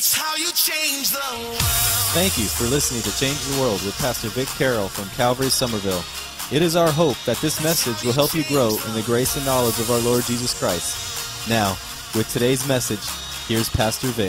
That's how you change the world. Thank you for listening to Change the World with Pastor Vic Carroll from Calvary Somerville. It is our hope that this message will help you grow in the grace and knowledge of our Lord Jesus Christ. Now, with today's message, here's Pastor Vic.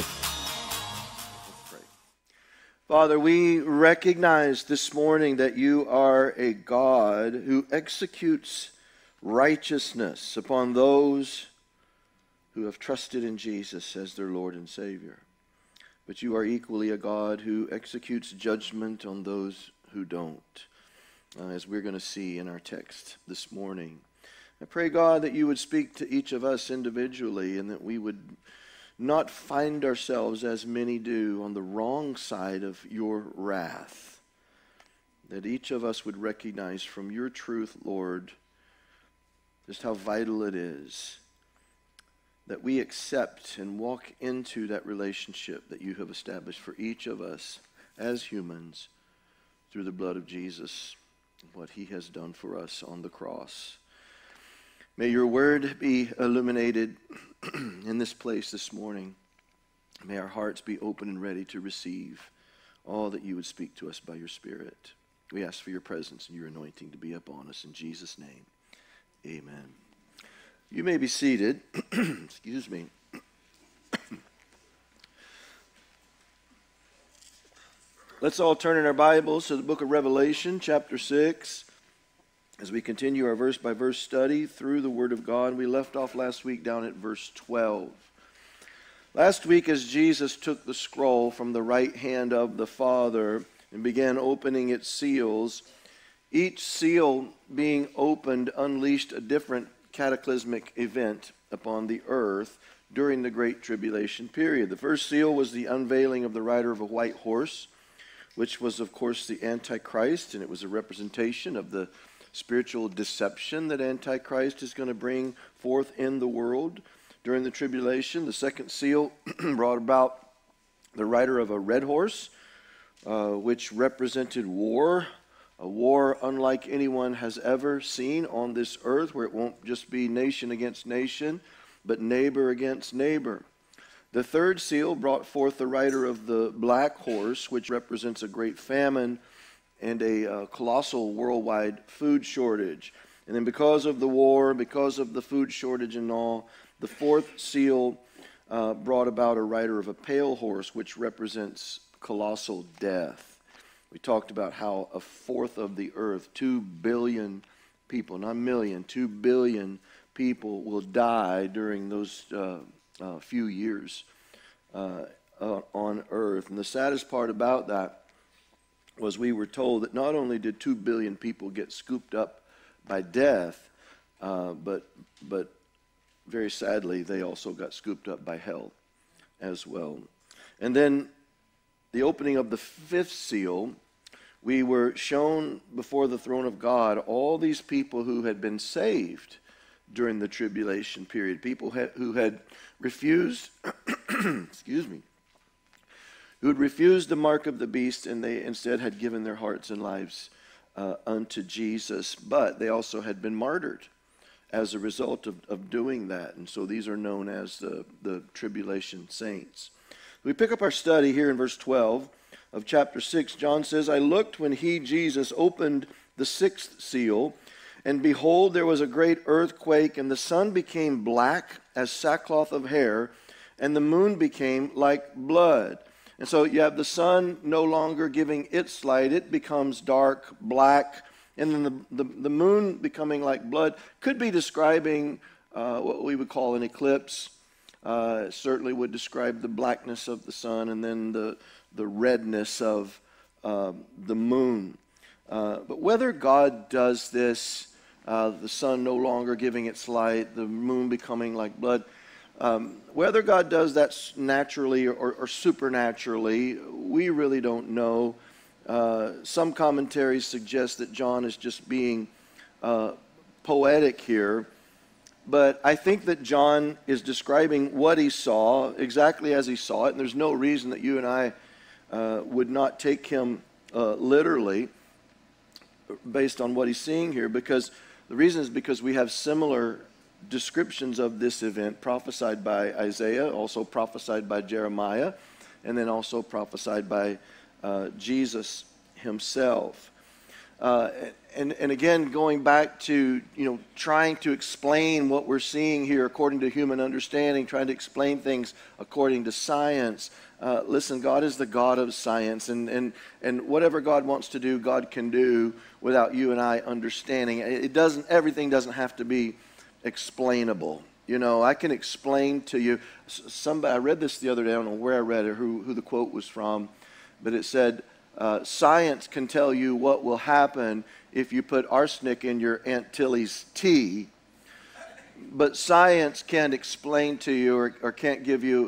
Father, we recognize this morning that you are a God who executes righteousness upon those who have trusted in Jesus as their Lord and Savior. But you are equally a God who executes judgment on those who don't, as we're going to see in our text this morning. I pray, God, that you would speak to each of us individually and that we would not find ourselves, as many do, on the wrong side of your wrath. That each of us would recognize from your truth, Lord, just how vital it is that we accept and walk into that relationship that you have established for each of us as humans through the blood of Jesus and what he has done for us on the cross. May your word be illuminated in this place this morning. May our hearts be open and ready to receive all that you would speak to us by your Spirit. We ask for your presence and your anointing to be upon us in Jesus' name. Amen. You may be seated. Excuse me. Let's all turn in our Bibles to the book of Revelation, chapter 6. As we continue our verse-by-verse study through the Word of God, we left off last week down at verse 12. Last week, as Jesus took the scroll from the right hand of the Father and began opening its seals, each seal being opened unleashed a different cataclysmic event upon the earth during the Great Tribulation period. The first seal was the unveiling of the rider of a white horse, which was, of course, the Antichrist, and it was a representation of the spiritual deception that Antichrist is going to bring forth in the world during the tribulation. The second seal brought about the rider of a red horse, which represented war, a war unlike anyone has ever seen on this earth, where it won't just be nation against nation, but neighbor against neighbor. The third seal brought forth the rider of the black horse, which represents a great famine and a colossal worldwide food shortage. And then because of the war, because of the food shortage and all, the fourth seal brought about a rider of a pale horse, which represents colossal death. We talked about how a fourth of the earth, 2 billion people, not a million, 2 billion people will die during those few years on earth. And the saddest part about that was we were told that not only did 2 billion people get scooped up by death, but very sadly, they also got scooped up by hell as well. And then the opening of the fifth seal, we were shown before the throne of God all these people who had been saved during the tribulation period, people who had refused, excuse me, who had refused the mark of the beast, and they instead had given their hearts and lives unto Jesus. But they also had been martyred as a result of doing that. And so these are known as the tribulation saints. We pick up our study here in verse 12 of chapter 6. John says, I looked when he, Jesus, opened the sixth seal, and behold, there was a great earthquake, and the sun became black as sackcloth of hair, and the moon became like blood. And so you have the sun no longer giving its light. It becomes dark, black, and then the moon becoming like blood. Could be describing what we would call an eclipse. Certainly would describe the blackness of the sun and then the redness of the moon. But whether God does this, the sun no longer giving its light, the moon becoming like blood, whether God does that naturally or supernaturally, we really don't know. Some commentaries suggest that John is just being poetic here. But I think that John is describing what he saw exactly as he saw it, and there's no reason that you and I would not take him literally based on what he's seeing here, because the reason is because we have similar descriptions of this event prophesied by Isaiah, also prophesied by Jeremiah, and then also prophesied by Jesus himself. And again, going back to, trying to explain what we're seeing here according to human understanding, trying to explain things according to science. Listen, God is the God of science, and whatever God wants to do, God can do without you and I understanding. Everything doesn't have to be explainable. I can explain to you. I read this the other day. I don't know where I read it, who the quote was from, but it said, science can tell you what will happen if you put arsenic in your Aunt Tilly's tea, but science can't explain to you or can't give you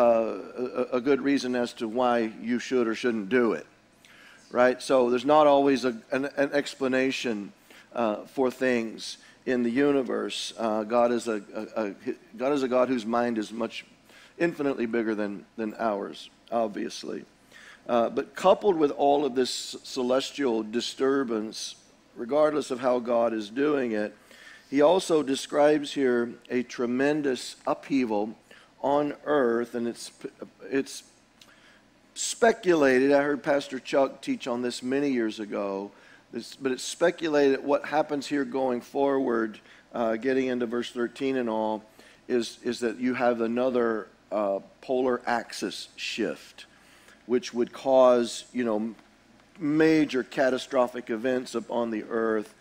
a good reason as to why you should or shouldn't do it, right? So there's not always an explanation for things in the universe. God is a God whose mind is infinitely bigger than ours, obviously. But coupled with all of this celestial disturbance, regardless of how God is doing it, he also describes here a tremendous upheaval on earth, and it's speculated. I heard Pastor Chuck teach on this many years ago, but it's speculated what happens here going forward, getting into verse 13 and all, is that you have another polar axis shift, which would cause, major catastrophic events upon the earth,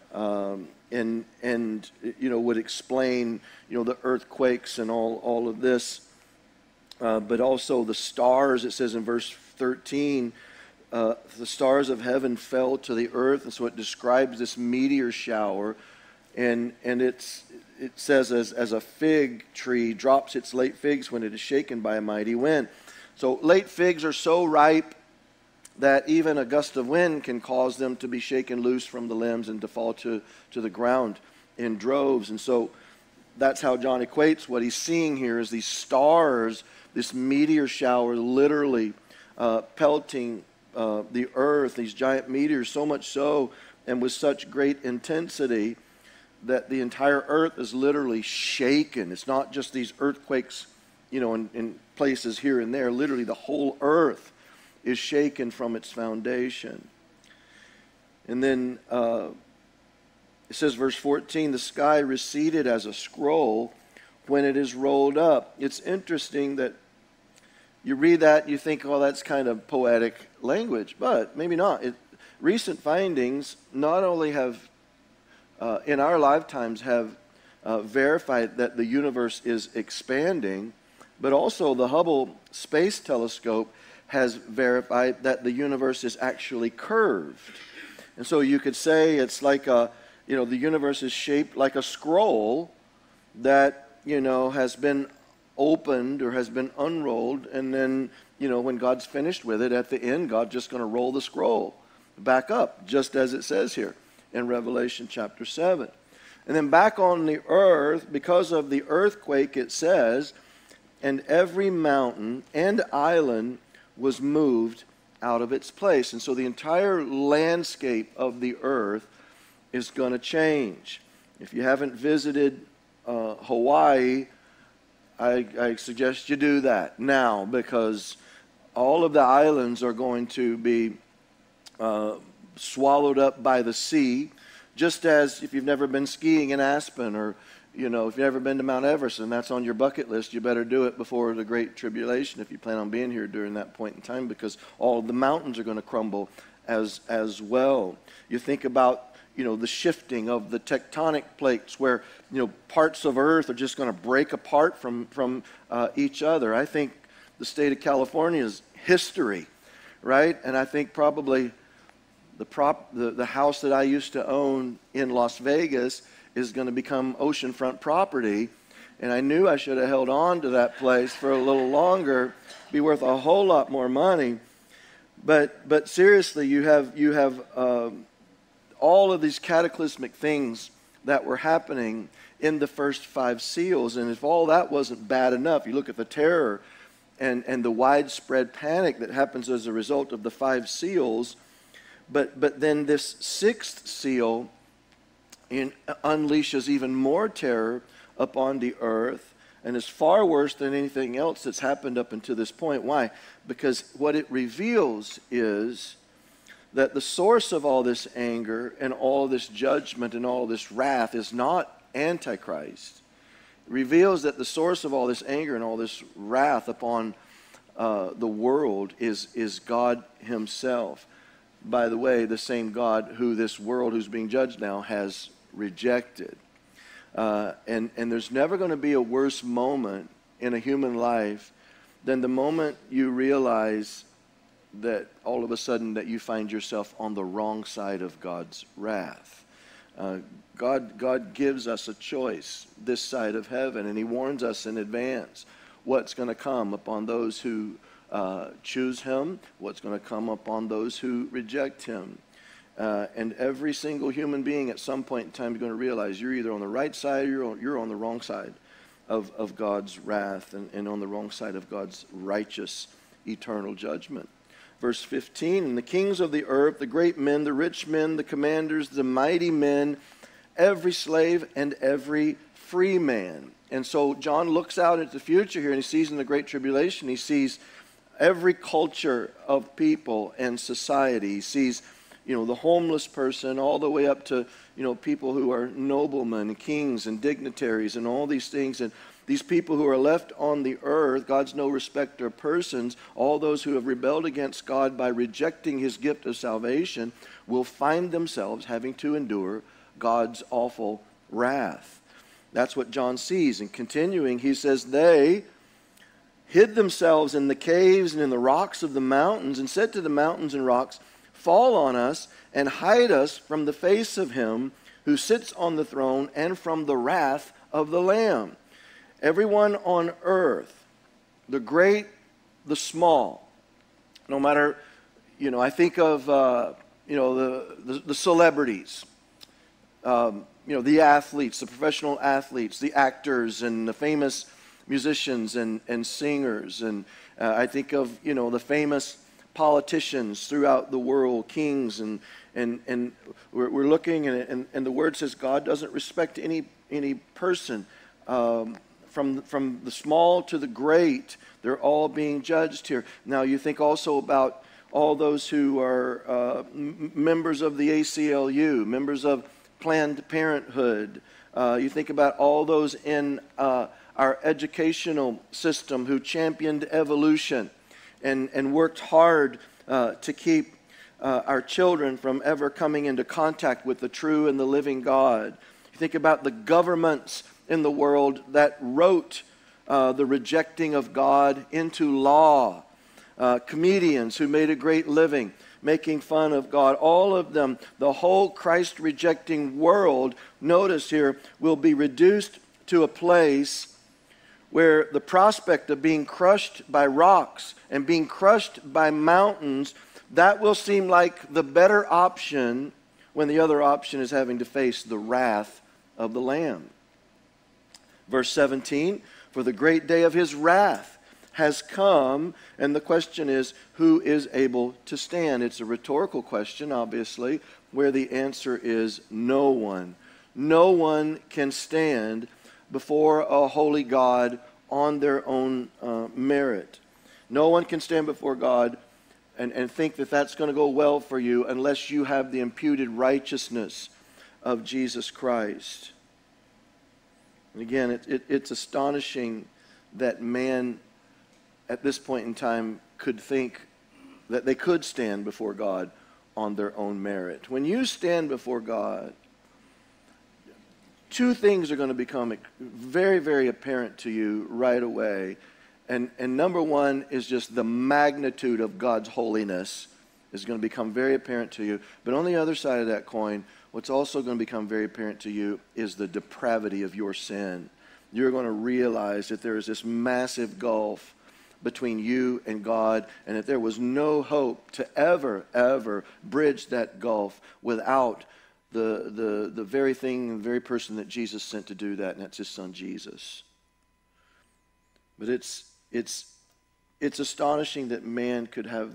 and would explain, the earthquakes and all of this, but also the stars. It says in verse 13, the stars of heaven fell to the earth, and so it describes this meteor shower, and it says as a fig tree drops its late figs when it is shaken by a mighty wind. So late figs are so ripe that even a gust of wind can cause them to be shaken loose from the limbs and to fall to the ground in droves. And so that's how John equates what he's seeing here is these stars, this meteor shower literally pelting the earth, these giant meteors, so much so and with such great intensity that the entire earth is literally shaken. It's not just these earthquakes, in places here and there. Literally the whole earth is shaken from its foundation. And then it says, verse 14, the sky receded as a scroll when it is rolled up. It's interesting that you read that, you think, oh, that's kind of poetic language, but maybe not. Recent findings not only have, in our lifetimes, have verified that the universe is expanding, but also the Hubble Space Telescope has verified that the universe is actually curved. And so you could say it's like the universe is shaped like a scroll that, has been opened or has been unrolled, and then, when God's finished with it, at the end, God's just going to roll the scroll back up, just as it says here in Revelation chapter 7. And then back on the earth, because of the earthquake, it says, and every mountain and island was moved out of its place. And so the entire landscape of the earth is going to change. If you haven't visited Hawaii, I suggest you do that now, because all of the islands are going to be swallowed up by the sea, just as if you've never been skiing in Aspen, or if you've never been to Mount Everest and that's on your bucket list, you better do it before the Great Tribulation if you plan on being here during that point in time, because all of the mountains are going to crumble as well. You think about the shifting of the tectonic plates, where parts of Earth are just going to break apart from each other. I think the state of California is history, right? And I think probably the house that I used to own in Las Vegas is going to become oceanfront property, and I knew I should have held on to that place for a little longer, be worth a whole lot more money. But seriously, you have all of these cataclysmic things that were happening in the first 5 seals, and if all that wasn't bad enough, you look at the terror and the widespread panic that happens as a result of the 5 seals, but then this 6th seal unleashes even more terror upon the earth And it's far worse than anything else that's happened up until this point. Why? Because what it reveals is that the source of all this anger and all this judgment and all this wrath is not Antichrist. It reveals that the source of all this anger and all this wrath upon the world is God himself. By the way, the same God who this world who's being judged now has rejected. And there's never going to be a worse moment in a human life than the moment you realize that all of a sudden that you find yourself on the wrong side of God's wrath. God gives us a choice this side of heaven, and he warns us in advance what's going to come upon those who choose him, what's going to come upon those who reject him. And every single human being at some point in time is going to realize you're either on the right side or you're on the wrong side of God's wrath and on the wrong side of God's righteous eternal judgment. Verse 15, and the kings of the earth, the great men, the rich men, the commanders, the mighty men, every slave and every free man. And so John looks out into the future here and he sees in the Great Tribulation, he sees every culture of people and society. He sees, the homeless person all the way up to, people who are noblemen, kings and dignitaries and all these things. And these people who are left on the earth, God's no respecter of persons, all those who have rebelled against God by rejecting his gift of salvation will find themselves having to endure God's awful wrath. That's what John sees. And continuing, he says, they hid themselves in the caves and in the rocks of the mountains and said to the mountains and rocks, fall on us and hide us from the face of him who sits on the throne and from the wrath of the Lamb. Everyone on earth, the great, the small, no matter, I think of, the celebrities, the athletes, the professional athletes, the actors and the famous musicians and singers. And I think of, the famous politicians throughout the world, kings. And we're looking, and the word says God doesn't respect any person. From the small to the great, they're all being judged here. Now you think also about all those who are members of the ACLU, members of Planned Parenthood. You think about all those in our educational system who championed evolution and worked hard to keep our children from ever coming into contact with the true and the living God. You think about the governments in the world that wrote the rejecting of God into law. Comedians who made a great living making fun of God. All of them, the whole Christ-rejecting world, notice here, will be reduced to a place where the prospect of being crushed by rocks and being crushed by mountains, that will seem like the better option when the other option is having to face the wrath of the Lamb. Verse 17, for the great day of his wrath has come, and the question is, who is able to stand? It's a rhetorical question, obviously, where the answer is no one. No one can stand before a holy God on their own merit. No one can stand before God and think that that's going to go well for you unless you have the imputed righteousness of Jesus Christ. And again, it's astonishing that man at this point in time could think that they could stand before God on their own merit. When you stand before God, two things are going to become very, very apparent to you right away. And number one is just the magnitude of God's holiness is going to become very apparent to you. But on the other side of that coin, what's also going to become very apparent to you is the depravity of your sin. You're going to realize that there is this massive gulf between you and God, and that there was no hope to ever bridge that gulf without the very thing, the very person that Jesus sent to do that, and that's his son Jesus. But it's astonishing that man could have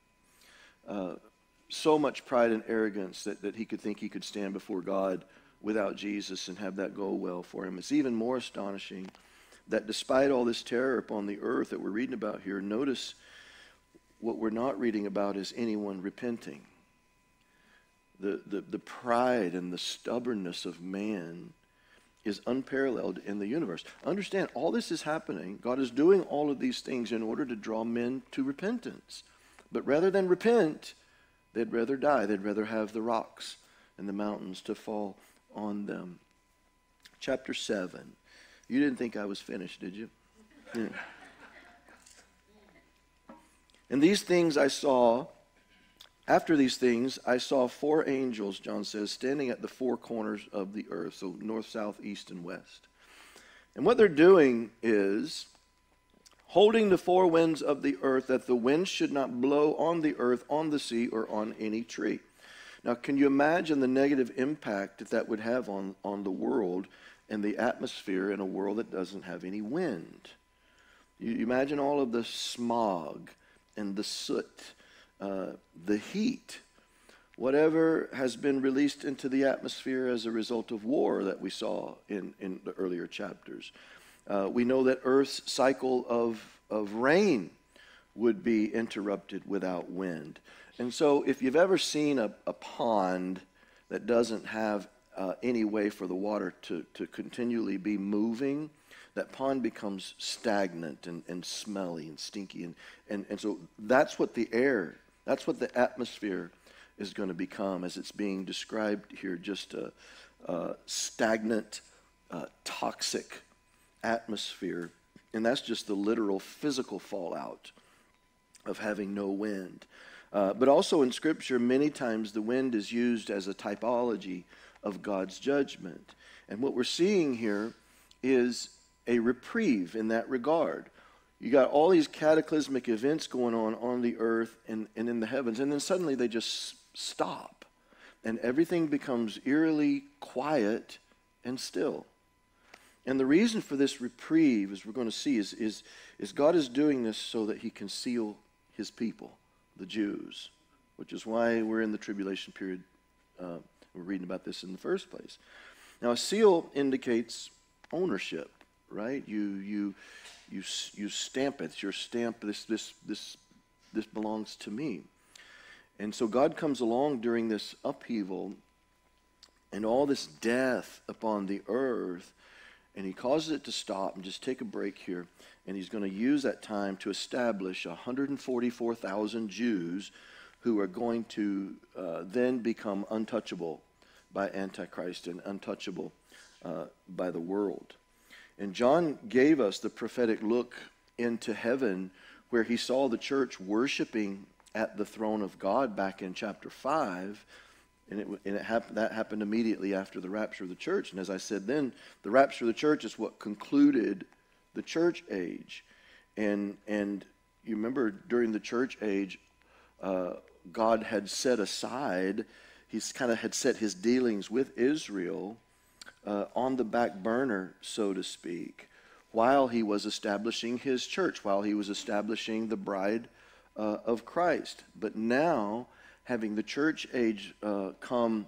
so much pride and arrogance that he could think he could stand before God without Jesus and have that go well for him. It's even more astonishing that despite all this terror upon the earth that we're reading about here, notice what we're not reading about is anyone repenting. The pride and the stubbornness of man is unparalleled in the universe. Understand, all this is happening. God is doing all of these things in order to draw men to repentance. But rather than repent, they'd rather die. They'd rather have the rocks and the mountains to fall on them. Chapter 7. You didn't think I was finished, did you? Yeah. And these things I saw. After these things, I saw 4 angels, John says, standing at the 4 corners of the earth, so north, south, east, and west. And what they're doing is holding the 4 winds of the earth, that the wind should not blow on the earth, on the sea, or on any tree. Now, can you imagine the negative impact that would have on the world and the atmosphere in a world that doesn't have any wind? You imagine all of the smog and the soot, the heat, whatever has been released into the atmosphere as a result of war that we saw in the earlier chapters. We know that Earth's cycle of rain would be interrupted without wind. And so if you've ever seen a pond that doesn't have any way for the water to continually be moving, that pond becomes stagnant and smelly and stinky. And so that's what the air, that's what the atmosphere is going to become as it's being described here, just a stagnant, toxic atmosphere. And that's just the literal physical fallout of having no wind. But also in Scripture, many times the wind is used as a typology of God's judgment. And what we're seeing here is a reprieve in that regard. You got all these cataclysmic events going on the earth and in the heavens, and then suddenly they just stop. And everything becomes eerily quiet and still. And the reason for this reprieve, as we're going to see, is God is doing this so that he can seal his people, the Jews, which is why we're in the tribulation period. We're reading about this in the first place. Now, a seal indicates ownership, right? You stamp it. It's your stamp. This belongs to me. And so God comes along during this upheaval and all this death upon the earth, and he causes it to stop and just take a break here. And he's going to use that time to establish 144,000 Jews who are going to then become untouchable by Antichrist and untouchable by the world. And John gave us the prophetic look into heaven where he saw the church worshiping at the throne of God back in chapter 5. And that happened immediately after the rapture of the church. And as I said then, the rapture of the church is what concluded the church age. And you remember during the church age, God had set aside, he's kind of had set his dealings with Israel on the back burner, so to speak, while he was establishing his church, while he was establishing the bride of Christ. But now, having the church age come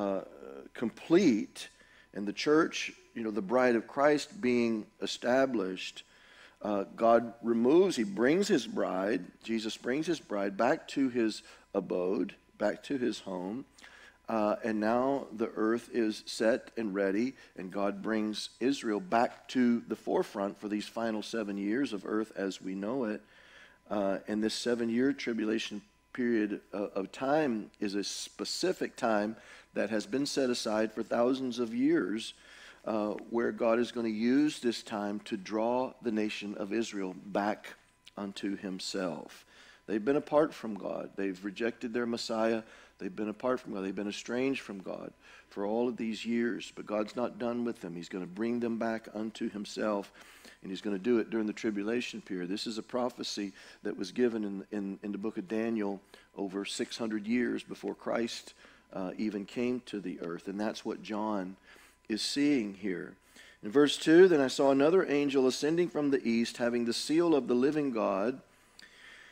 complete, and the church, the bride of Christ being established, God removes, he brings his bride, Jesus brings his bride back to his abode, back to his home, and now the earth is set and ready, and God brings Israel back to the forefront for these final 7 years of earth as we know it. And this 7-year tribulation period of time is a specific time that has been set aside for thousands of years, where God is going to use this time to draw the nation of Israel back unto himself. They've been apart from God. They've rejected their Messiah. They've been apart from God. They've been estranged from God for all of these years. But God's not done with them. He's going to bring them back unto himself, and he's going to do it during the tribulation period. This is a prophecy that was given in the book of Daniel over 600 years before Christ even came to the earth. And that's what John is seeing here. In verse 2, then I saw another angel ascending from the east, having the seal of the living God.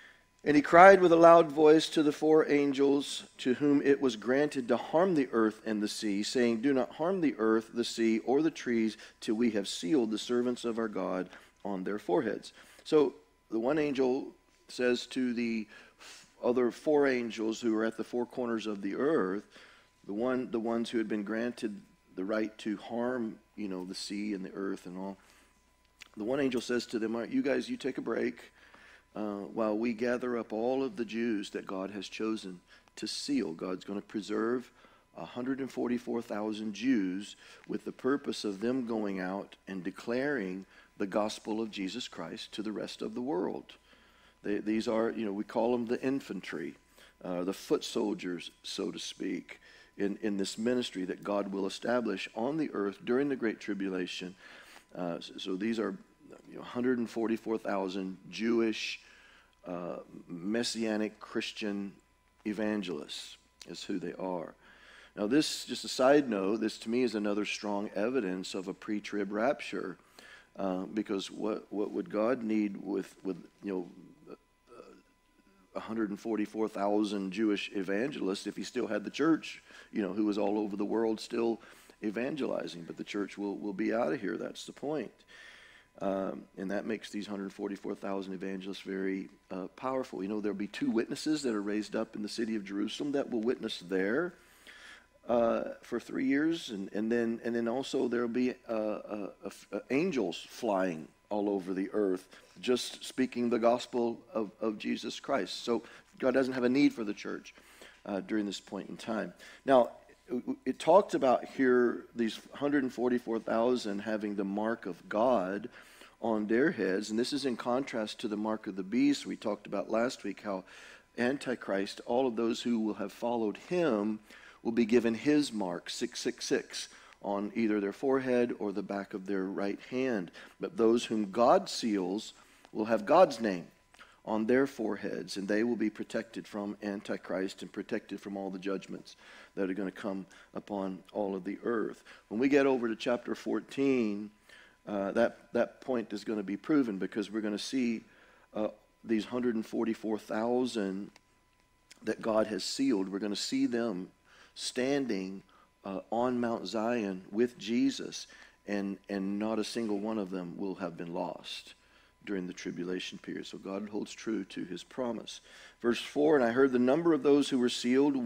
And he cried with a loud voice to the four angels to whom it was granted to harm the earth and the sea, saying, Do not harm the earth, the sea, or the trees, till we have sealed the servants of our God on their foreheads. So the one angel says to the other four angels who are at the four corners of the earth, the ones who had been granted the right to harm, the sea and the earth and all, the one angel says to them, All right, you guys, you take a break. While we gather up all of the Jews that God has chosen to seal. God's going to preserve 144,000 Jews with the purpose of them going out and declaring the gospel of Jesus Christ to the rest of the world. These are, we call them the infantry, the foot soldiers, so to speak, in this ministry that God will establish on the earth during the Great Tribulation. So these are 144,000 Jewish Messianic Christian evangelists is who they are. Now this, just a side note, this to me is another strong evidence of a pre-trib rapture, because what would God need with 144,000 Jewish evangelists if he still had the church, who was all over the world still evangelizing? But the church will be out of here. That's the point. And that makes these 144,000 evangelists very powerful. There'll be two witnesses that are raised up in the city of Jerusalem that will witness there for 3 years, and then also there'll be angels flying all over the earth, just speaking the gospel of Jesus Christ. So God doesn't have a need for the church during this point in time. Now, it talked about here these 144,000 having the mark of God on their heads, and this is in contrast to the mark of the beast. We talked about last week how Antichrist, all of those who will have followed him, will be given his mark, 666, on either their forehead or the back of their right hand. But those whom God seals will have God's name on their foreheads, and they will be protected from Antichrist and protected from all the judgments that are going to come upon all of the earth. When we get over to chapter 14, that point is going to be proven, because we're going to see these 144,000 that God has sealed. We're going to see them standing on Mount Zion with Jesus, and not a single one of them will have been lost during the tribulation period. So God holds true to his promise. Verse 4, And I heard the number of those who were sealed,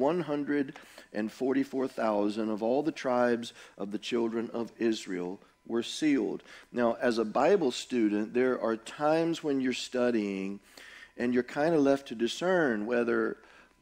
144,000 of all the tribes of the children of Israel were sealed. Now, as a Bible student, there are times when you're studying and you're kind of left to discern whether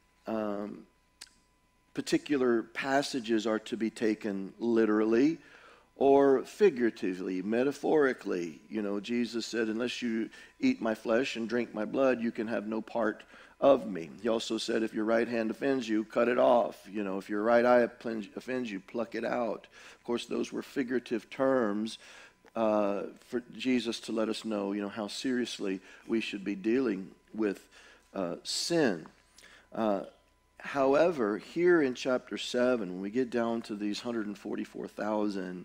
particular passages are to be taken literally or figuratively, metaphorically. Jesus said, unless you eat my flesh and drink my blood, you can have no part of me. He also said, if your right hand offends you, cut it off. If your right eye offends you, pluck it out. Of course, those were figurative terms for Jesus to let us know, how seriously we should be dealing with sin. However, here in chapter 7, when we get down to these 144,000,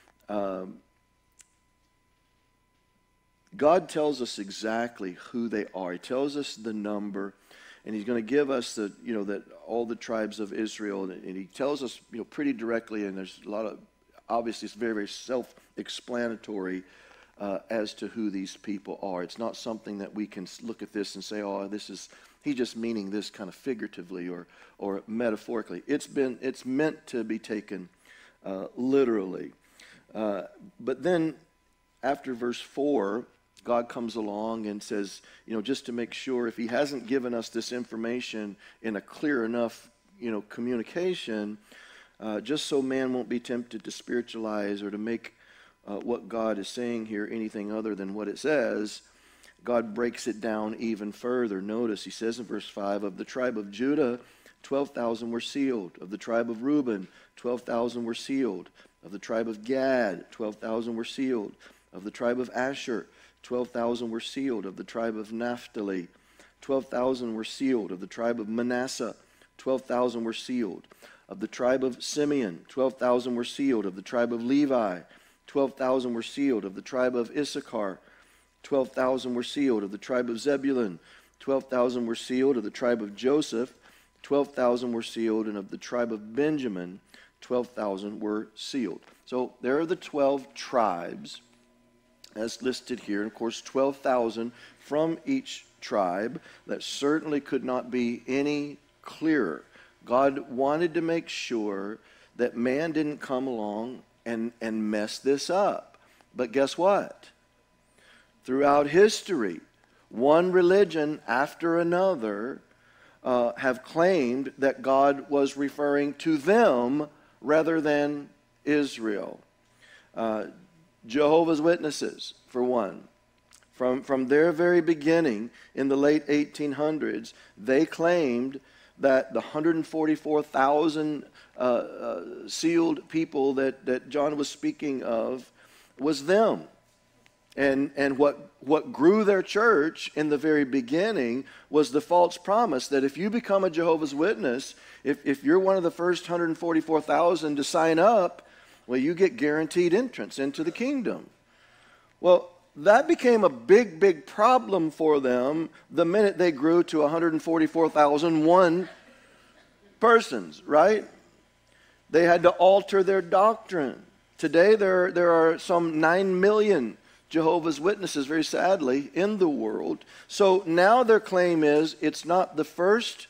God tells us exactly who they are. He tells us the number, and he's going to give us that all the tribes of Israel, and he tells us pretty directly, and there's a lot of, obviously it's very, very self-explanatory as to who these people are. It's not something that we can look at this and say, oh, he's just meaning this kind of figuratively or metaphorically. It's meant to be taken literally. But then after verse 4, God comes along and says, just to make sure, if he hasn't given us this information in a clear enough, communication, just so man won't be tempted to spiritualize or to make what God is saying here anything other than what it says, God breaks it down even further. Notice he says in verse 5, of the tribe of Judah, 12,000 were sealed. Of the tribe of Reuben, 12,000 were sealed. Of the tribe of Gad, 12,000 were sealed. Of the tribe of Asher, 12,000 were sealed. Of the tribe of Naphtali, 12,000 were sealed. Of the tribe of Manasseh, 12,000 were sealed. Of the tribe of Simeon, 12,000 were sealed. Of the tribe of Levi, 12,000 were sealed. Of the tribe of Issachar, 12,000 were sealed. Of the tribe of Zebulun, 12,000 were sealed of the tribe of Joseph. 12,000 were sealed, and of the tribe of Benjamin, 12,000 were sealed. So there are the 12 tribes as listed here. And of course, 12,000 from each tribe. That certainly could not be any clearer. God wanted to make sure that man didn't come along and mess this up. But guess what? Throughout history, one religion after another have claimed that God was referring to them rather than Israel. Jehovah's Witnesses, for one. From their very beginning in the late 1800s, they claimed that the 144,000 sealed people that John was speaking of was them. And what grew their church in the very beginning was the false promise that if you become a Jehovah's Witness, if you're one of the first 144,000 to sign up, well, you get guaranteed entrance into the kingdom. Well, that became a big, big problem for them the minute they grew to 144,001 persons, right? They had to alter their doctrine. Today, there are some 9 million Jehovah's Witnesses, very sadly, in the world. So now their claim is it's not the first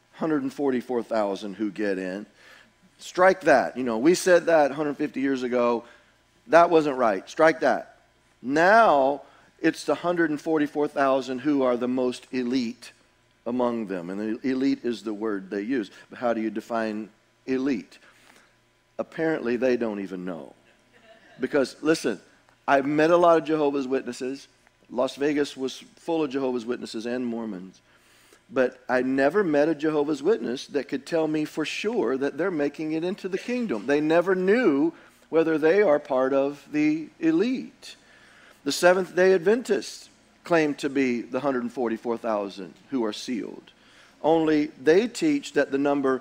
144,000 who get in. Strike that. We said that 150 years ago. That wasn't right. Strike that. Now it's the 144,000 who are the most elite among them. And the elite is the word they use. But how do you define elite? Apparently they don't even know. Because, listen, I've met a lot of Jehovah's Witnesses. Las Vegas was full of Jehovah's Witnesses and Mormons. But I never met a Jehovah's Witness that could tell me for sure that they're making it into the kingdom. They never knew whether they are part of the elite. The Seventh-day Adventists claim to be the 144,000 who are sealed. Only they teach that the number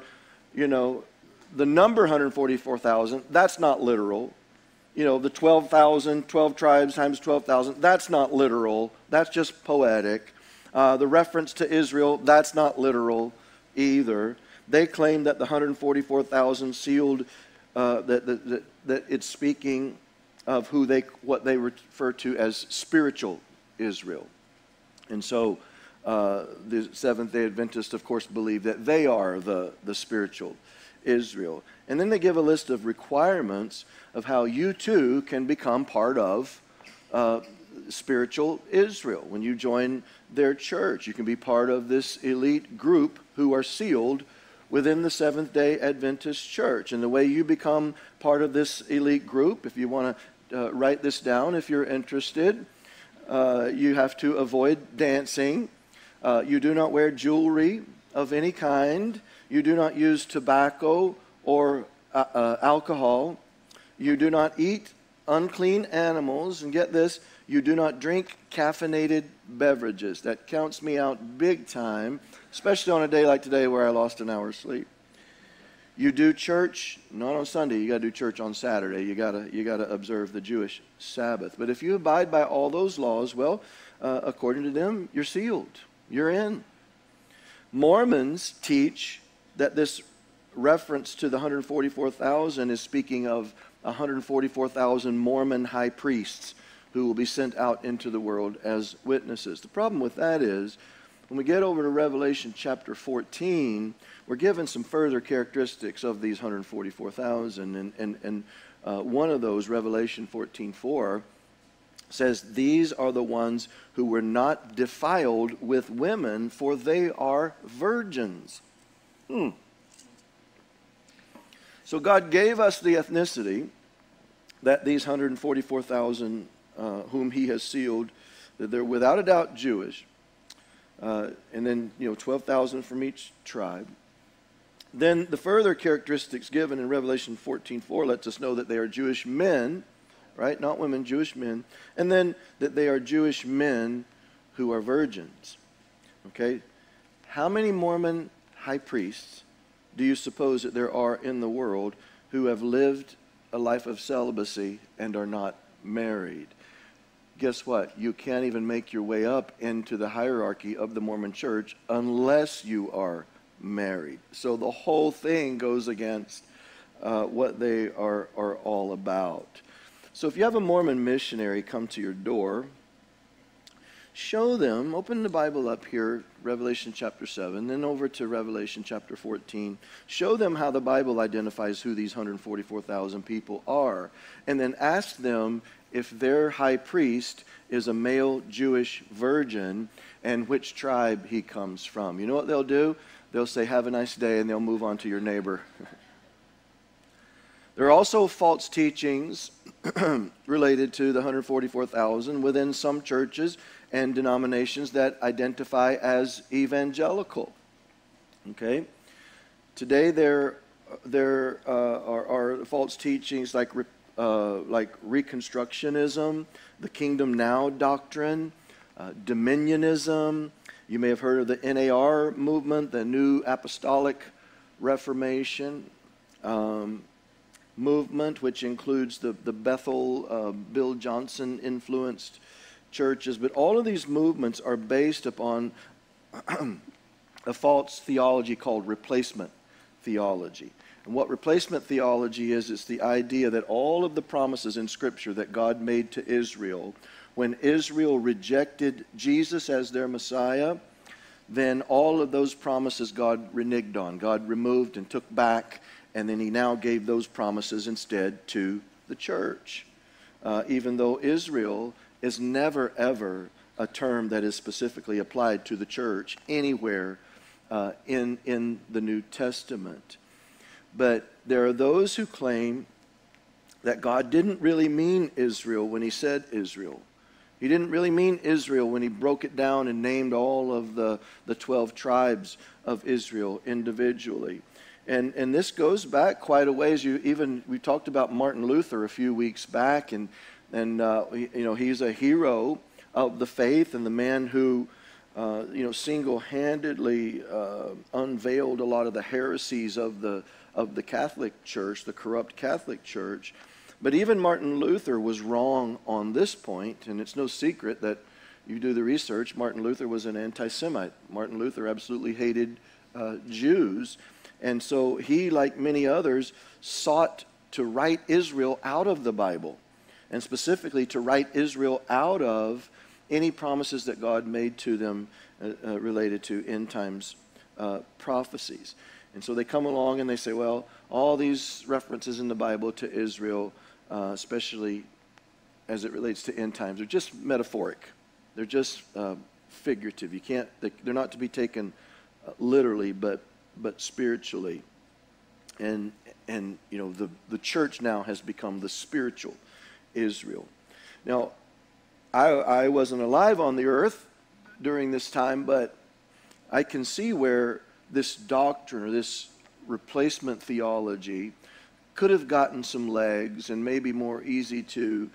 144,000, that's not literal. The 12,000, 12 tribes times 12,000, that's not literal. That's just poetic. The reference to Israel, that's not literal either. They claim that the 144,000 sealed, that it's speaking of what they refer to as spiritual Israel. And so the Seventh-day Adventists, of course, believe that they are the spiritual Israel. And then they give a list of requirements of how you too can become part of spiritual Israel. When you join their church, you can be part of this elite group who are sealed within the Seventh-day Adventist church. And the way you become part of this elite group, if you want to write this down if you're interested, you have to avoid dancing. You do not wear jewelry of any kind. You do not use tobacco or alcohol. You do not eat unclean animals. And get this, you do not drink caffeinated beverages. That counts me out big time, especially on a day like today where I lost an hour's sleep. You do church not on Sunday. You got to do church on Saturday. You got to observe the Jewish Sabbath. But if you abide by all those laws, well, according to them, you're sealed. You're in. Mormons teach that this reference to the 144,000 is speaking of 144,000 Mormon high priests who will be sent out into the world as witnesses. The problem with that is, when we get over to Revelation chapter 14, we're given some further characteristics of these 144,000. And one of those, Revelation 14:4, says, "These are the ones who were not defiled with women, for they are virgins." So God gave us the ethnicity that these 144,000 whom he has sealed, that they're without a doubt Jewish. And then, 12,000 from each tribe. Then the further characteristics given in Revelation 14:4 lets us know that they are Jewish men, right? Not women, Jewish men. And then that they are Jewish men who are virgins. Okay? How many Mormon high priests do you suppose that there are in the world who have lived a life of celibacy and are not married? guess what? You can't even make your way up into the hierarchy of the Mormon Church unless you are married. So the whole thing goes against what they are all about. So if you have a Mormon missionary come to your door, show them, open the Bible up here, Revelation chapter 7, then over to Revelation chapter 14. Show them how the Bible identifies who these 144,000 people are. And then ask them if their high priest is a male Jewish virgin and which tribe he comes from. You know what they'll do? They'll say, have a nice day, and they'll move on to your neighbor. There are also false teachings related to the 144,000 within some churches and denominations that identify as evangelical. Okay? Today there are false teachings like Reconstructionism, the Kingdom Now doctrine, Dominionism. You may have heard of the NAR movement, the New Apostolic Reformation movement, which includes the Bethel, Bill Johnson influenced churches. But all of these movements are based upon a false theology called replacement theology. And what replacement theology is, it's the idea that all of the promises in Scripture that God made to Israel, when Israel rejected Jesus as their Messiah, then all of those promises God reneged on. God removed and took back, and then he now gave those promises instead to the church. Even though Israel is never, ever a term that is specifically applied to the church anywhere in the New Testament. But there are those who claim that God didn't really mean Israel when he said Israel. He didn't really mean Israel when he broke it down and named all of the 12 tribes of Israel individually. And this goes back quite a ways. We talked about Martin Luther a few weeks back, and he's a hero of the faith and the man who single-handedly unveiled a lot of the heresies of the Catholic Church, the corrupt Catholic Church. But even Martin Luther was wrong on this point, and it's no secret that you do the research. Martin Luther was an anti-Semite. Martin Luther absolutely hated Jews. And so he, like many others, sought to write Israel out of the Bible, and specifically to write Israel out of any promises that God made to them related to end times prophecies. And so they come along and they say, well, all these references in the Bible to Israel, especially as it relates to end times, are just metaphoric. They're just figurative. They're not to be taken literally, but spiritually. And the church now has become the spiritual Israel. Now, I wasn't alive on the earth during this time, but I can see where this doctrine or this replacement theology could have gotten some legs and maybe more easy to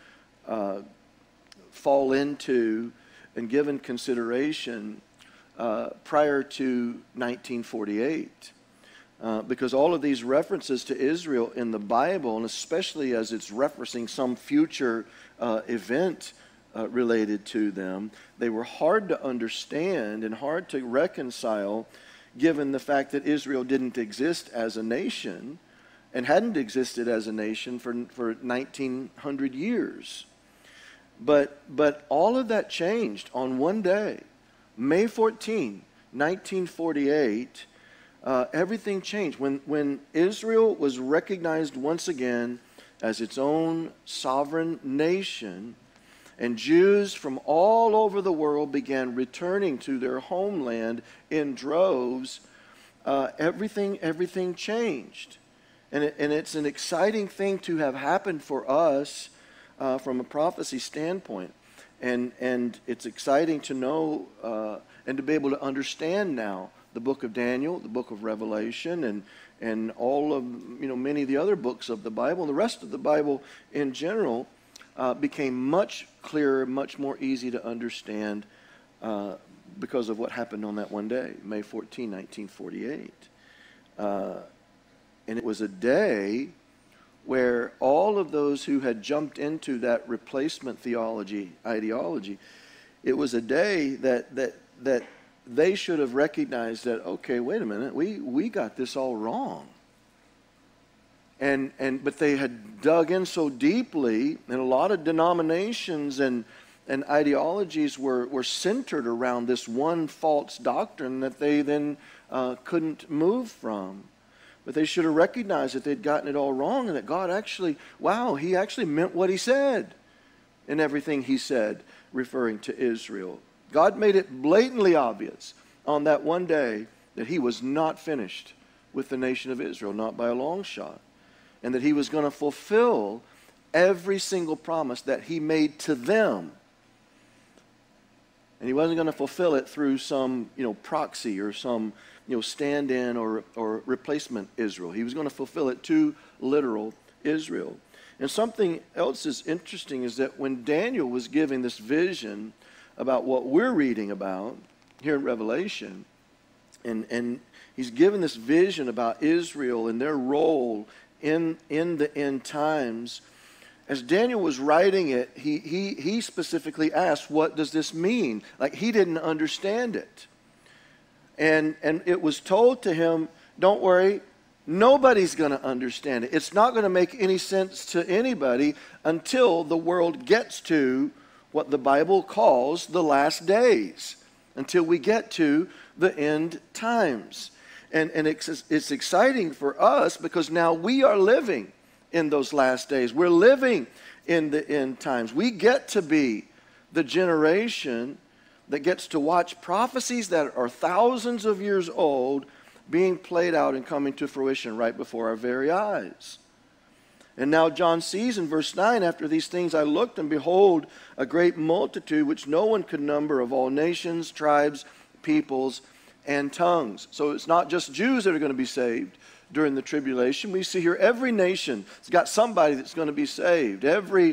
fall into and given consideration prior to 1948. Because all of these references to Israel in the Bible, and especially as it's referencing some future event related to them, they were hard to understand and hard to reconcile, given the fact that Israel didn't exist as a nation and hadn't existed as a nation for 1900 years. But all of that changed on one day, May 14, 1948. Everything changed when Israel was recognized once again as its own sovereign nation, and Jews from all over the world began returning to their homeland in droves. Everything changed, and it's an exciting thing to have happened for us from a prophecy standpoint, and it's exciting to know and to be able to understand now the book of Daniel, the book of Revelation, and all of many of the other books of the Bible, and the rest of the Bible in general became much clearer, much more easy to understand because of what happened on that one day, May 14, 1948. And it was a day where all of those who had jumped into that replacement theology, ideology, it was a day that they should have recognized that, okay, wait a minute, we got this all wrong. But they had dug in so deeply, and a lot of denominations and ideologies were centered around this one false doctrine that they then couldn't move from. But they should have recognized that they'd gotten it all wrong, and that God actually, he actually meant what he said in everything he said, referring to Israel. God made it blatantly obvious on that one day that he was not finished with the nation of Israel, not by a long shot, and that he was going to fulfill every single promise that he made to them. And he wasn't going to fulfill it through some, proxy or some, stand-in or replacement Israel. He was going to fulfill it to literal Israel. And something else is interesting is that when Daniel was giving this vision about what we're reading about here in Revelation, and he's given this vision about Israel and their role in the end times, as Daniel was writing it, he specifically asked, what does this mean? Like, he didn't understand it. And it was told to him, don't worry, nobody's going to understand it. It's not going to make any sense to anybody until the world gets to what the Bible calls the last days, until we get to the end times. And it's exciting for us because now we are living in those last days. We're living in the end times. We get to be the generation that gets to watch prophecies that are thousands of years old being played out and coming to fruition right before our very eyes. And now John sees in verse 9, after these things I looked, and behold, a great multitude which no one could number, of all nations, tribes, peoples, and tongues. So it's not just Jews that are going to be saved during the tribulation. We see here every nation has got somebody that's going to be saved. Every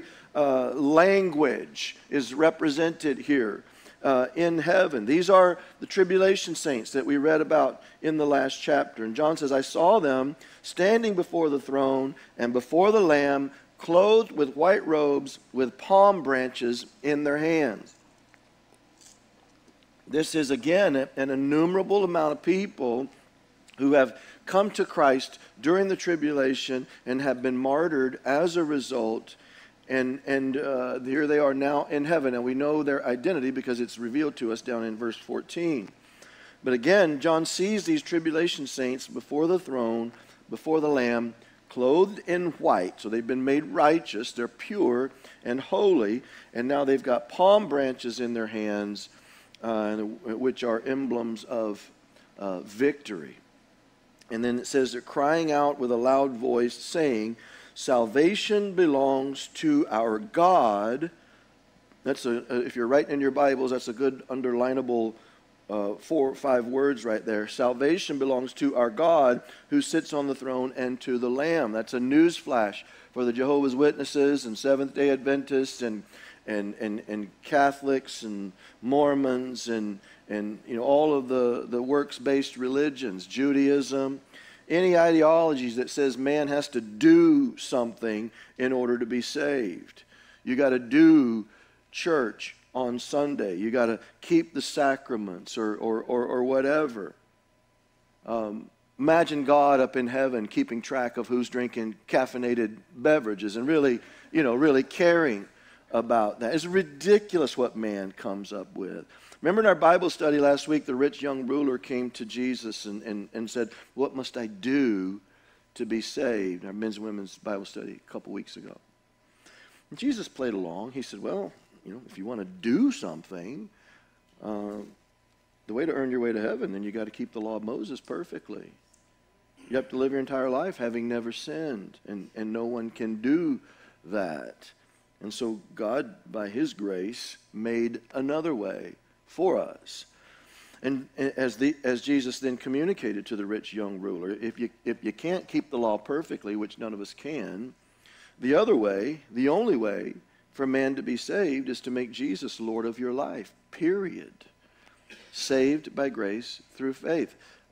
language is represented here in heaven. These are the tribulation saints that we read about in the last chapter. And John says, I saw them standing before the throne and before the Lamb, clothed with white robes, with palm branches in their hands. This is, again, an innumerable amount of people who have come to Christ during the tribulation and have been martyred as a result. And here they are now in heaven. And we know their identity because it's revealed to us down in verse 14. But again, John sees these tribulation saints before the throne, before the Lamb, clothed in white. So they've been made righteous. They're pure and holy. And now they've got palm branches in their hands, which are emblems of victory. And then it says they're crying out with a loud voice, saying, salvation belongs to our God. That's if you're writing in your Bibles, that's a good underlinable 4 or 5 words right there. Salvation belongs to our God who sits on the throne and to the Lamb. That's a news flash for the Jehovah's Witnesses and Seventh-day Adventists and Catholics and Mormons and all of the works-based religions, Judaism, any ideologies that says man has to do something in order to be saved. You got to do church on Sunday. You got to keep the sacraments or whatever. Imagine God up in heaven keeping track of who's drinking caffeinated beverages and really caring about that. It's ridiculous what man comes up with. Remember in our Bible study last week, the rich young ruler came to Jesus and said, what must I do to be saved? Our men's and women's Bible study a couple weeks ago. And Jesus played along. He said, well, if you want to do something, the way to earn your way to heaven, then you got to keep the law of Moses perfectly. You have to live your entire life having never sinned, and no one can do that. And so God, by his grace, made another way for us. And as Jesus then communicated to the rich young ruler, if you can't keep the law perfectly, which none of us can, the other way, the only way for man to be saved is to make Jesus Lord of your life, period. Saved by grace through faith.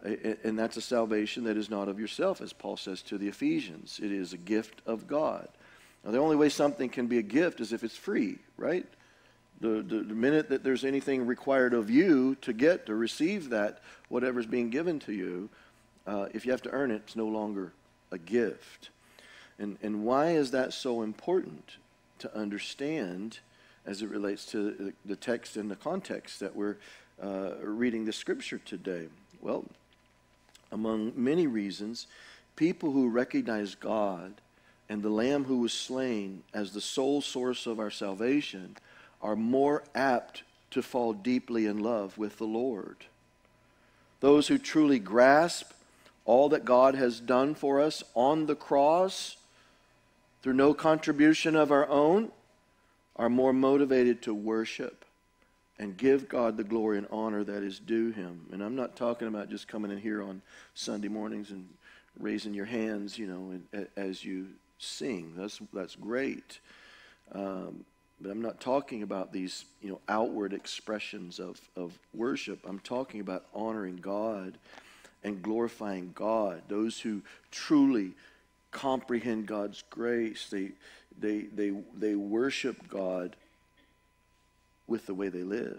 And that's a salvation that is not of yourself, as Paul says to the Ephesians. It is a gift of God. Now, the only way something can be a gift is if it's free, right? The minute that there's anything required of you to receive that, whatever's being given to you, if you have to earn it, it's no longer a gift. And why is that so important to understand as it relates to the text and the context that we're reading the scripture today? Well, among many reasons, people who recognize God and the Lamb who was slain as the sole source of our salvation are more apt to fall deeply in love with the Lord. Those who truly grasp all that God has done for us on the cross through no contribution of our own are more motivated to worship and give God the glory and honor that is due him. And I'm not talking about just coming in here on Sunday mornings and raising your hands, as you sing. That's great. But I'm not talking about these, outward expressions of worship. I'm talking about honoring God and glorifying God. Those who truly comprehend God's grace, they worship God with the way they live.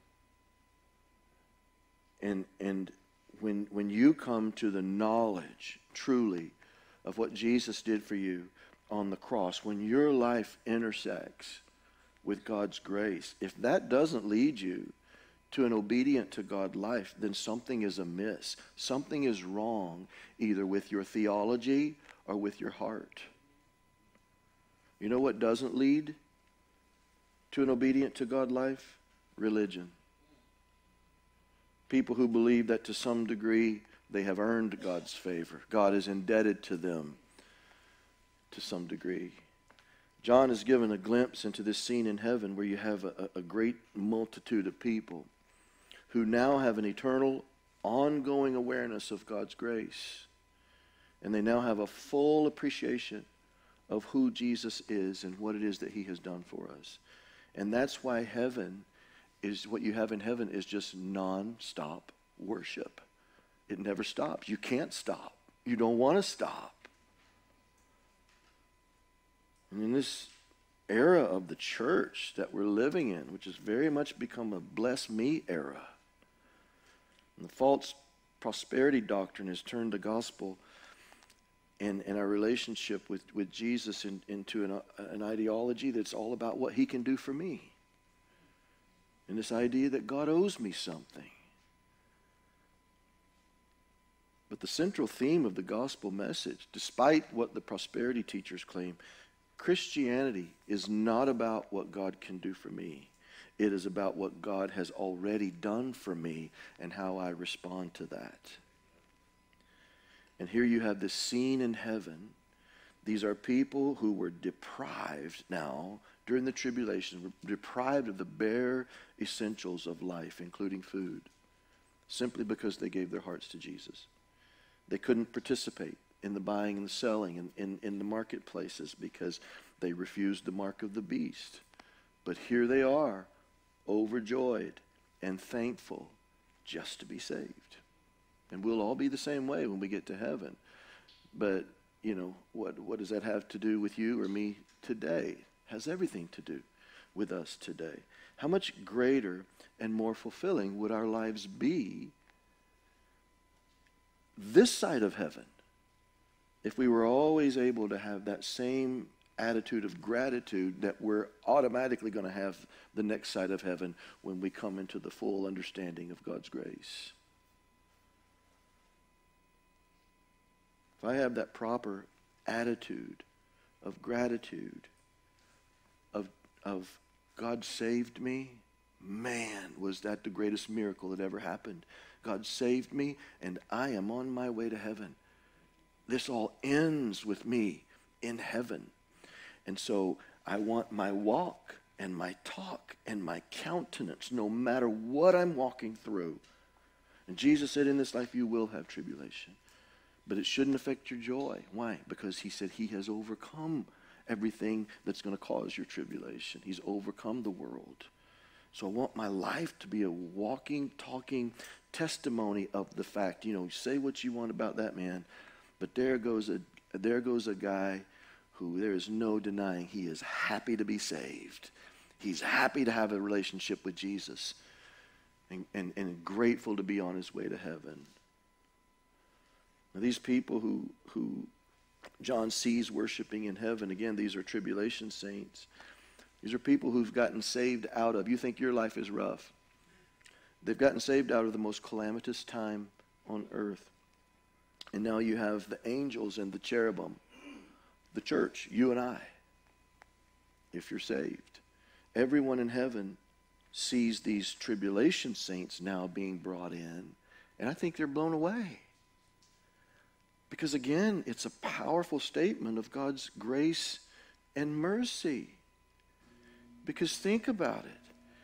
And when you come to the knowledge truly of what Jesus did for you on the cross, when your life intersects with God's grace, if that doesn't lead you to an obedient to God life, then something is amiss. Something is wrong, either with your theology or with your heart. You know what doesn't lead to an obedient to God life? Religion. People who believe that to some degree they have earned God's favor. God is indebted to them to some degree. John is given a glimpse into this scene in heaven where you have a great multitude of people who now have an eternal, ongoing awareness of God's grace. And they now have a full appreciation of who Jesus is and what it is that he has done for us. And that's why what you have in heaven is just non-stop worship. It never stops. You can't stop. You don't want to stop. And in this era of the church that we're living in, which has very much become a bless me era, and the false prosperity doctrine has turned the gospel and our relationship with Jesus into an ideology that's all about what he can do for me. And this idea that God owes me something. But the central theme of the gospel message, despite what the prosperity teachers claim, Christianity is not about what God can do for me. It is about what God has already done for me and how I respond to that. And here you have this scene in heaven. These are people who were deprived now during the tribulation, were deprived of the bare essentials of life, including food, simply because they gave their hearts to Jesus. They couldn't participate in the buying and the selling in the marketplaces because they refused the mark of the beast. But here they are, overjoyed and thankful just to be saved. And we'll all be the same way when we get to heaven. But, what does that have to do with you or me today? It has everything to do with us today. How much greater and more fulfilling would our lives be this side of heaven if we were always able to have that same attitude of gratitude that we're automatically going to have the next side of heaven when we come into the full understanding of God's grace? If I have that proper attitude of gratitude, of God saved me, man, was that the greatest miracle that ever happened. God saved me, and I am on my way to heaven. This all ends with me in heaven. And so I want my walk and my talk and my countenance, no matter what I'm walking through. And Jesus said, in this life you will have tribulation. But it shouldn't affect your joy. Why? Because he said he has overcome everything that's going to cause your tribulation. He's overcome the world. So I want my life to be a walking, talking testimony of the fact, say what you want about that man, but there goes a guy who there is no denying he is happy to be saved. He's happy to have a relationship with Jesus and grateful to be on his way to heaven. Now, these people who John sees worshiping in heaven, again, these are tribulation saints. These are people who've gotten saved out of, you think your life is rough. They've gotten saved out of the most calamitous time on earth. And now you have the angels and the cherubim, the church, you and I, if you're saved. Everyone in heaven sees these tribulation saints now being brought in, and I think they're blown away. Because again, it's a powerful statement of God's grace and mercy. Because think about it.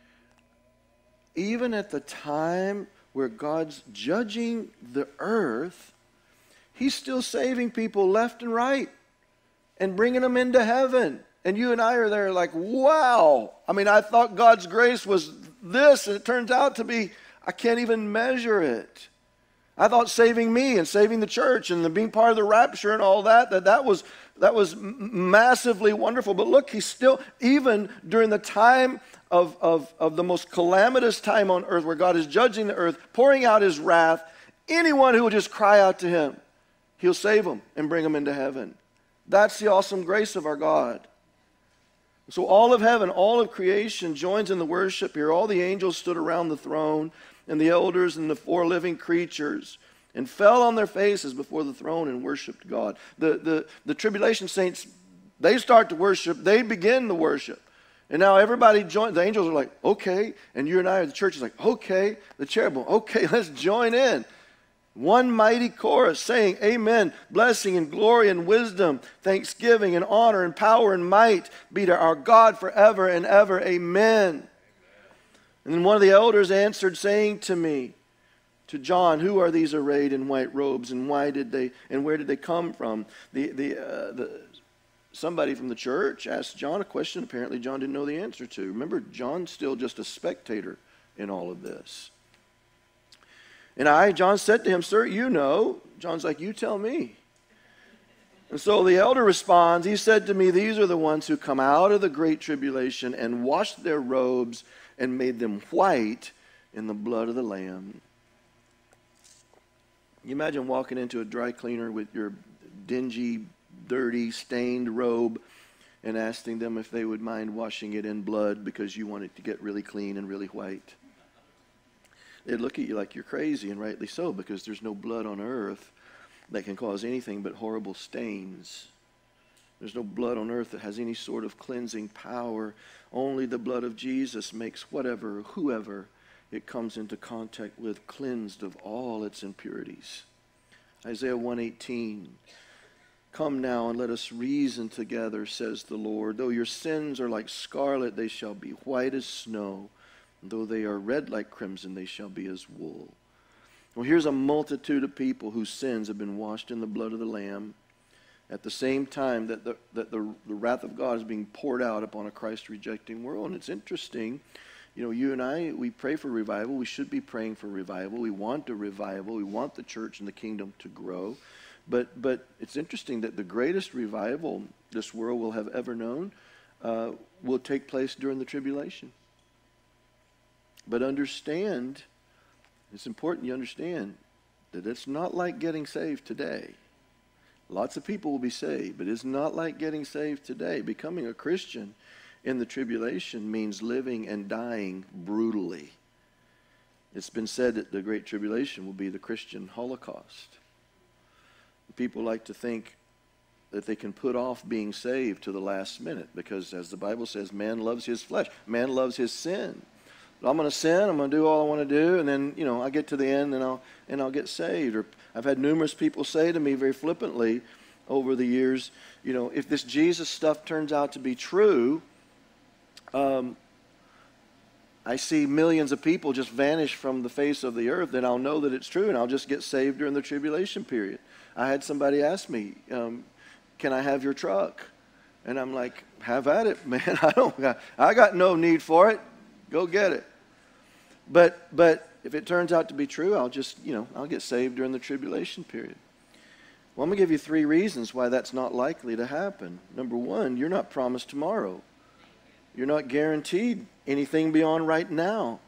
Even at the time where God's judging the earth, he's still saving people left and right and bringing them into heaven. And you and I are there like, wow. I mean, I thought God's grace was this, and it turns out to be, I can't even measure it. I thought saving me and saving the church and being part of the rapture and all that was massively wonderful. But look, he's still, even during the time of the most calamitous time on earth where God is judging the earth, pouring out his wrath, anyone who will just cry out to him, he'll save them and bring them into heaven. That's the awesome grace of our God. So all of heaven, all of creation joins in the worship here. All the angels stood around the throne, and the elders and the four living creatures, and fell on their faces before the throne and worshiped God. The tribulation saints, they start to worship. They begin the worship. And now everybody joins. The angels are like, okay. And you and I, the church is like, okay. The cherubim, okay, let's join in. One mighty chorus saying, amen, blessing and glory and wisdom, thanksgiving and honor and power and might be to our God forever and ever. Amen. And then one of the elders answered, saying to me, to John, who are these arrayed in white robes, and where did they come from? Somebody from the church asked John a question apparently John didn't know the answer to. Remember, John's still just a spectator in all of this. And John said to him, sir, you know. John's like, you tell me. And so the elder responds, he said to me, these are the ones who come out of the great tribulation and washed their robes and made them white in the blood of the Lamb. You imagine walking into a dry cleaner with your dingy, dirty, stained robe and asking them if they would mind washing it in blood because you want it to get really clean and really white. They'd look at you like you're crazy, and rightly so, because there's no blood on earth that can cause anything but horrible stains. There's no blood on earth that has any sort of cleansing power. Only the blood of Jesus makes whoever it comes into contact with cleansed of all its impurities. Isaiah 1:18, come now and let us reason together, says the Lord. Though your sins are like scarlet, they shall be white as snow. Though they are red like crimson, they shall be as wool. Well, here's a multitude of people whose sins have been washed in the blood of the Lamb at the same time that the wrath of God is being poured out upon a Christ-rejecting world. And it's interesting, you and I, we pray for revival. We should be praying for revival. We want a revival. We want the church and the kingdom to grow. But it's interesting that the greatest revival this world will have ever known will take place during the tribulation. But understand, it's important you understand that it's not like getting saved today. Lots of people will be saved, but it's not like getting saved today. Becoming a Christian in the tribulation means living and dying brutally. It's been said that the Great Tribulation will be the Christian Holocaust. People like to think that they can put off being saved to the last minute because, as the Bible says, man loves his flesh. Man loves his sin. I'm going to sin, I'm going to do all I want to do, and then, I get to the end and I'll get saved. Or I've had numerous people say to me very flippantly over the years, if this Jesus stuff turns out to be true, I see millions of people just vanish from the face of the earth, then I'll know that it's true and I'll just get saved during the tribulation period. I had somebody ask me, can I have your truck? And I'm like, have at it, man. I got no need for it. Go get it. But if it turns out to be true, I'll just, I'll get saved during the tribulation period. Well, I'm going to give you 3 reasons why that's not likely to happen. Number 1, you're not promised tomorrow. You're not guaranteed anything beyond right now.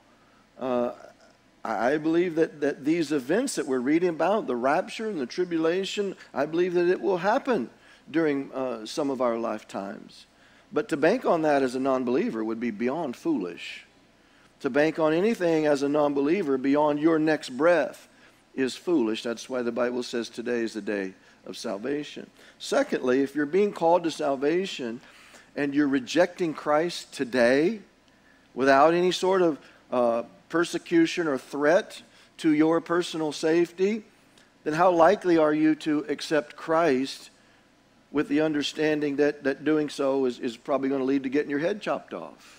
I believe that these events that we're reading about, the rapture and the tribulation, I believe that it will happen during some of our lifetimes. But to bank on that as a non-believer would be beyond foolish. To bank on anything as a non-believer beyond your next breath is foolish. That's why the Bible says today is the day of salvation. Secondly, if you're being called to salvation and you're rejecting Christ today without any sort of persecution or threat to your personal safety, then how likely are you to accept Christ with the understanding that doing so is probably going to lead to getting your head chopped off?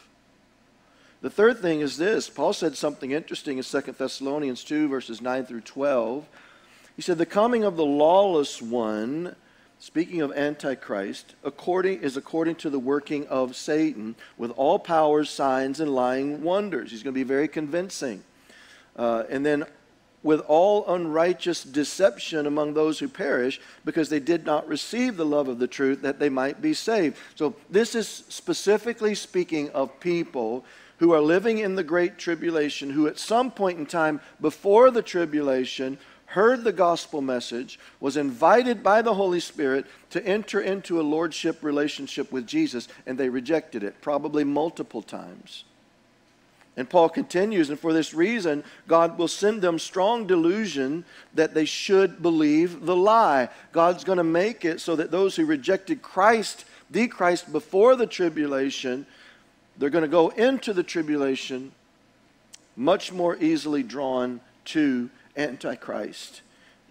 The third thing is this. Paul said something interesting in 2 Thessalonians 2, verses 9 through 12. He said, the coming of the lawless one, speaking of Antichrist, is according to the working of Satan, with all powers, signs, and lying wonders. He's going to be very convincing. And then with all unrighteous deception among those who perish, because they did not receive the love of the truth, that they might be saved. So this is specifically speaking of people who are living in the great tribulation, who at some point in time before the tribulation heard the gospel message, was invited by the Holy Spirit to enter into a lordship relationship with Jesus, and they rejected it, probably multiple times. And Paul continues, and for this reason, God will send them strong delusion that they should believe the lie. God's going to make it so that those who rejected Christ, the Christ before the tribulation, they're going to go into the tribulation much more easily drawn to Antichrist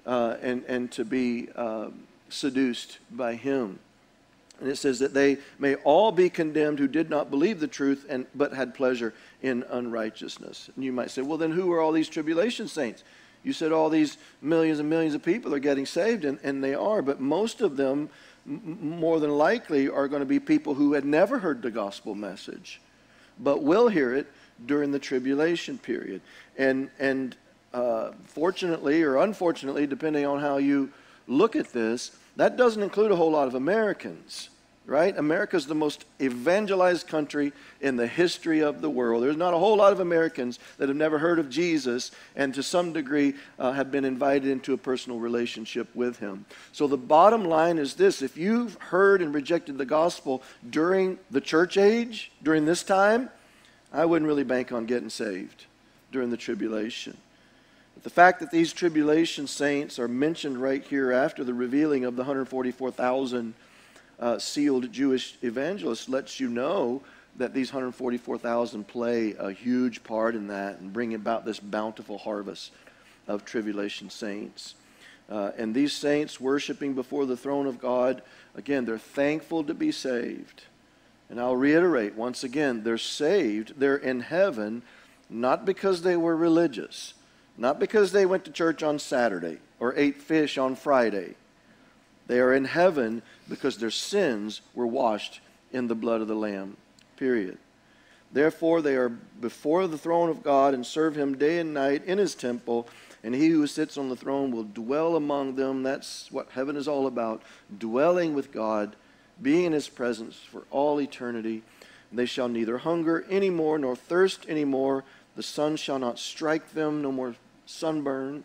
and to be seduced by him. And it says that they may all be condemned who did not believe the truth but had pleasure in unrighteousness. And you might say, well, then who are all these tribulation saints? You said all these millions and millions of people are getting saved, and they are, but most of them more than likely are going to be people who had never heard the gospel message, but will hear it during the tribulation period. And fortunately or unfortunately, depending on how you look at this, that doesn't include a whole lot of Americans, right? America's the most evangelized country in the history of the world. There's not a whole lot of Americans that have never heard of Jesus and to some degree have been invited into a personal relationship with him. So the bottom line is this: if you've heard and rejected the gospel during the church age, during this time, I wouldn't really bank on getting saved during the tribulation. But the fact that these tribulation saints are mentioned right here after the revealing of the 144,000 sealed Jewish evangelists lets you know that these 144,000 play a huge part in that and bring about this bountiful harvest of tribulation saints. And these saints worshiping before the throne of God, again, they're thankful to be saved. And I'll reiterate once again, they're saved, they're in heaven, not because they were religious, not because they went to church on Saturday or ate fish on Friday. They are in heaven because their sins were washed in the blood of the Lamb, period. Therefore, they are before the throne of God and serve him day and night in his temple, and he who sits on the throne will dwell among them. That's what heaven is all about, dwelling with God, being in his presence for all eternity. And they shall neither hunger any more nor thirst any more. The sun shall not strike them, no more sunburn,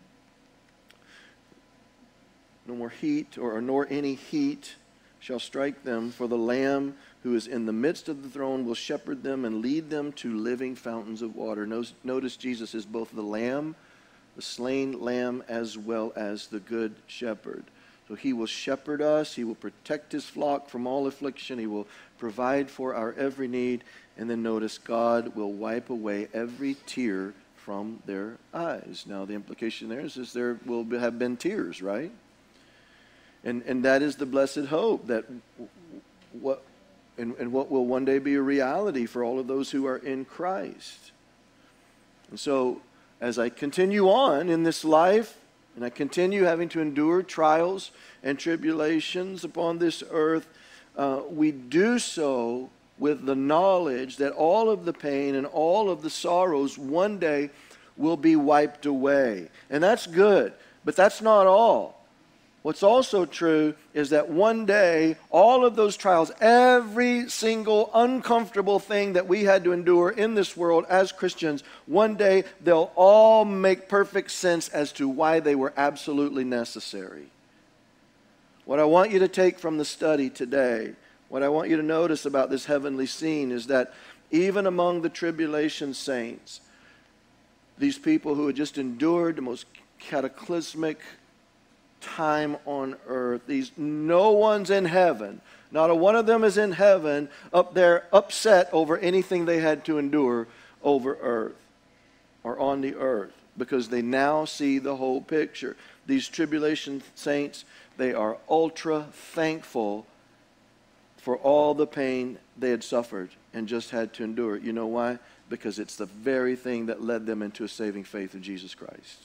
no more heat, nor any heat shall strike them, for the Lamb who is in the midst of the throne will shepherd them and lead them to living fountains of water. Notice Jesus is both the Lamb, the slain Lamb, as well as the good shepherd. So he will shepherd us, he will protect his flock from all affliction, he will provide for our every need, and then notice God will wipe away every tear from their eyes. Now the implication there is there will have been tears, right? And that is the blessed hope that what will one day be a reality for all of those who are in Christ. And so as I continue on in this life, and I continue having to endure trials and tribulations upon this earth, we do so with the knowledge that all of the pain and all of the sorrows one day will be wiped away. And that's good, but that's not all. What's also true is that one day, all of those trials, every single uncomfortable thing that we had to endure in this world as Christians, one day they'll all make perfect sense as to why they were absolutely necessary. What I want you to take from the study today, what I want you to notice about this heavenly scene is that even among the tribulation saints, these people who had just endured the most cataclysmic time on earth, no one's in heaven, not a one of them is in heaven up there upset over anything they had to endure over earth or on the earth, because they now see the whole picture. These tribulation saints, they are ultra thankful for all the pain they had suffered and just had to endure. You know why? Because it's the very thing that led them into a saving faith in Jesus Christ.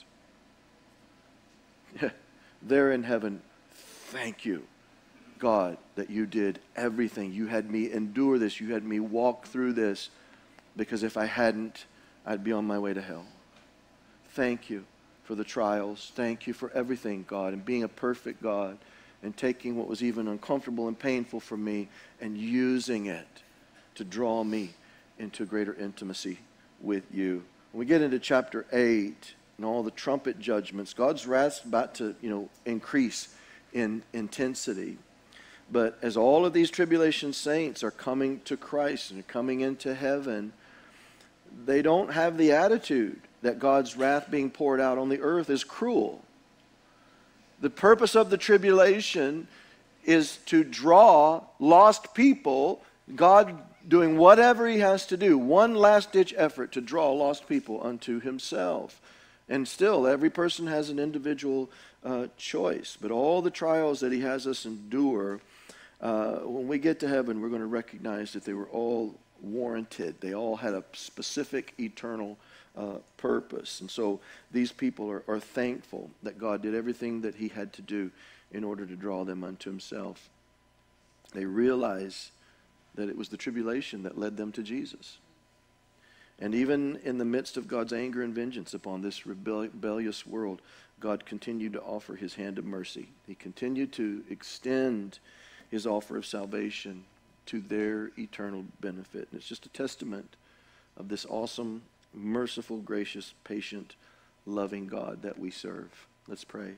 They're in heaven. Thank you, God, that you did everything. You had me endure this. You had me walk through this, because if I hadn't, I'd be on my way to hell. Thank you for the trials. Thank you for everything, God, and being a perfect God and taking what was even uncomfortable and painful for me and using it to draw me into greater intimacy with you. When we get into chapter 8, and all the trumpet judgments, God's wrath's about to, increase in intensity. But as all of these tribulation saints are coming to Christ and are coming into heaven, they don't have the attitude that God's wrath being poured out on the earth is cruel. The purpose of the tribulation is to draw lost people, God doing whatever he has to do, one last-ditch effort to draw lost people unto himself. And still, every person has an individual choice. But all the trials that he has us endure, when we get to heaven, we're going to recognize that they were all warranted. They all had a specific eternal purpose. And so these people are thankful that God did everything that he had to do in order to draw them unto himself. They realize that it was the tribulation that led them to Jesus. And even in the midst of God's anger and vengeance upon this rebellious world, God continued to offer his hand of mercy. He continued to extend his offer of salvation to their eternal benefit. And it's just a testament of this awesome, merciful, gracious, patient, loving God that we serve. Let's pray.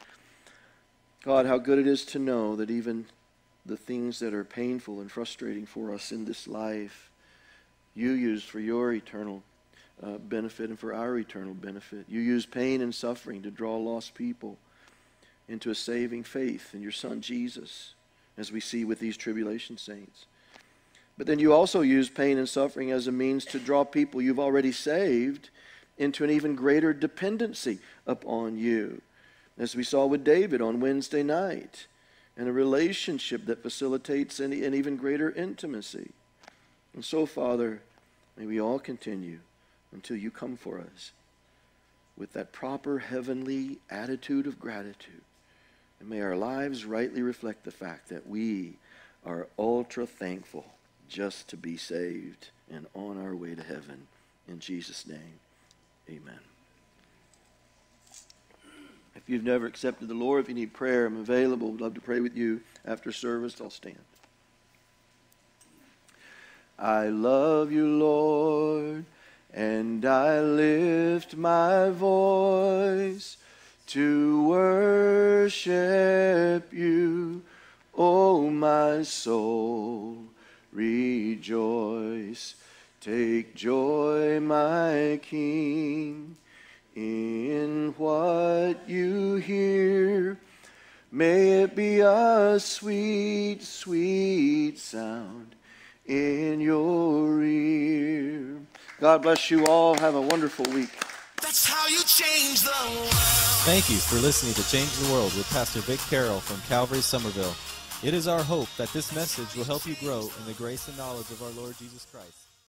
God, how good it is to know that even the things that are painful and frustrating for us in this life, you use for your eternal benefit and for our eternal benefit. You use pain and suffering to draw lost people into a saving faith in your Son Jesus, as we see with these tribulation saints. But then you also use pain and suffering as a means to draw people you've already saved into an even greater dependency upon you, as we saw with David on Wednesday night, and a relationship that facilitates an even greater intimacy. And so, Father, may we all continue until you come for us with that proper heavenly attitude of gratitude. And may our lives rightly reflect the fact that we are ultra thankful just to be saved and on our way to heaven. In Jesus' name, amen. If you've never accepted the Lord, if you need prayer, I'm available. I'd love to pray with you after service. I'll stand. I love you, Lord, and I lift my voice to worship you. Oh, my soul, rejoice. Take joy, my King, in what you hear. May it be a sweet, sweet sound in your ear. God bless you all. Have a wonderful week. That's how you change the world. Thank you for listening to Change the World with Pastor Vic Carroll from Calvary Somerville. It is our hope that this message will help you grow in the grace and knowledge of our Lord Jesus Christ.